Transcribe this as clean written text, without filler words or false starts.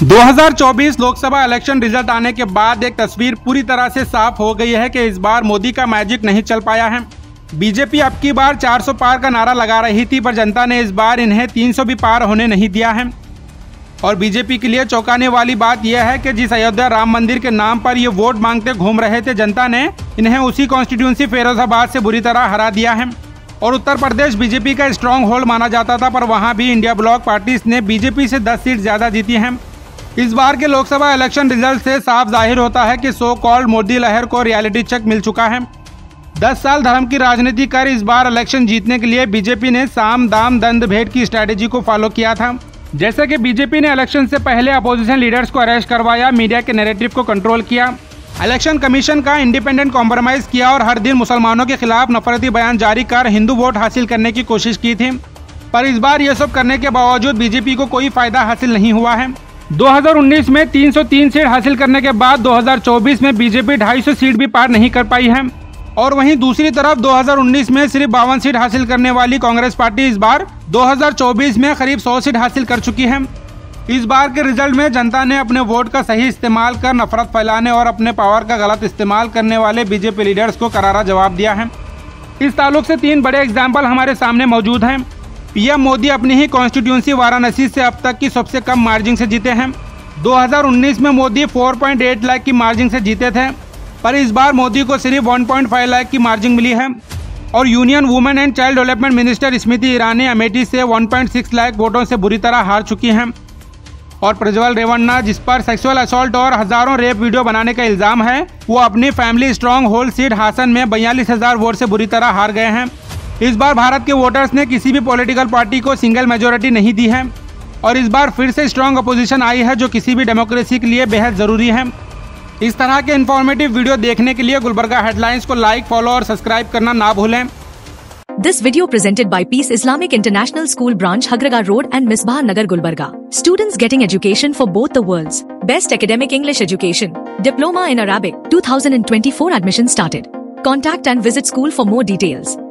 2024 Lok Sabha election result आने के बाद एक तस्वीर पूरी तरह से साफ हो गई है कि इस बार मोदी का मैजिक नहीं चल पाया है। बीजेपी अब की बार 400 पार का नारा लगा रही थी, पर जनता ने इस बार इन्हें 300 भी पार होने नहीं दिया है। और बीजेपी के लिए चौंकाने वाली बात यह है कि जिस अयोध्या राम मंदिर के नाम पर ये वोट मांगते घूम रहे थे, जनता ने इन्हें उसी कॉन्स्टिट्यूंसी फिरोजाबाद से बुरी तरह हरा दिया है। और उत्तर प्रदेश बीजेपी का स्ट्रॉन्ग होल्ड माना जाता था, पर वहां भी इंडिया ब्लॉक पार्टीज ने बीजेपी से 10 सीट ज्यादा जीती हैं। इस बार के लोकसभा इलेक्शन रिजल्ट से साफ जाहिर होता है कि सो कॉल्ड मोदी लहर को रियलिटी चेक मिल चुका है। 10 साल धर्म की राजनीति कर इस बार इलेक्शन जीतने के लिए बीजेपी ने साम दाम दंड भेंट की स्ट्रेटेजी को फॉलो किया था। जैसे कि बीजेपी ने इलेक्शन से पहले अपोजिशन लीडर्स को अरेस्ट करवाया, मीडिया के नैरेटिव को कंट्रोल किया, इलेक्शन कमीशन का इंडिपेंडेंट कॉम्प्रोमाइज किया और हर दिन मुसलमानों के खिलाफ नफरती बयान जारी कर हिंदू वोट हासिल करने की कोशिश की थी। पर इस बार ये सब करने के बावजूद बीजेपी को कोई फायदा हासिल नहीं हुआ है। 2019 में 303 सीट हासिल करने के बाद 2024 में बीजेपी 250 सीट भी पार नहीं कर पाई है। और वहीं दूसरी तरफ 2019 में सिर्फ 52 सीट हासिल करने वाली कांग्रेस पार्टी इस बार 2024 में करीब 100 सीट हासिल कर चुकी है। इस बार के रिजल्ट में जनता ने अपने वोट का सही इस्तेमाल कर नफरत फैलाने और अपने पावर का गलत इस्तेमाल करने वाले बीजेपी लीडर्स को करारा जवाब दिया है। इस ताल्लुक से 3 बड़े एग्जाम्पल हमारे सामने मौजूद हैं। पीएम मोदी अपनी ही कॉन्स्टिट्यूंसी वाराणसी से अब तक की सबसे कम मार्जिन से जीते हैं। 2019 में मोदी 4.8 लाख की मार्जिन से जीते थे, पर इस बार मोदी को सिर्फ 1.5 लाख की मार्जिन मिली है। और union women and child development minister Smriti Irani Amethi से 1.6 लाख वोटों से बुरी तरह हार चुकी हैं। और प्रज्वल रेवन्ना, जिस पर सेक्सुअल असॉल्ट और हजारों रेप वीडियो बनाने का इल्जाम है, वो अपनी family strong hold seat Hassan में 42,000 वोट से बुरी तरह हार गए हैं। इस बार भारत के वोटर्स ने किसी भी पॉलिटिकल पार्टी को सिंगल मेजोरिटी नहीं दी है। और इस बार फिर से स्ट्रॉन्ग अपोजिशन आई है, जो किसी भी डेमोक्रेसी के लिए बेहद जरूरी है। इस तरह के इन्फॉर्मेटिव वीडियो देखने के लिए गुलबर्गा हेडलाइंस को लाइक, फॉलो और सब्सक्राइब करना ना भूलें। This video presented by Peace Islamic International School Branch, Hagraga Road and Misbah Nagar, Gulbarga. Students getting education for both the worlds. Best academic English education. Diploma in Arabic. 2024 admission started. Contact and visit school for more details.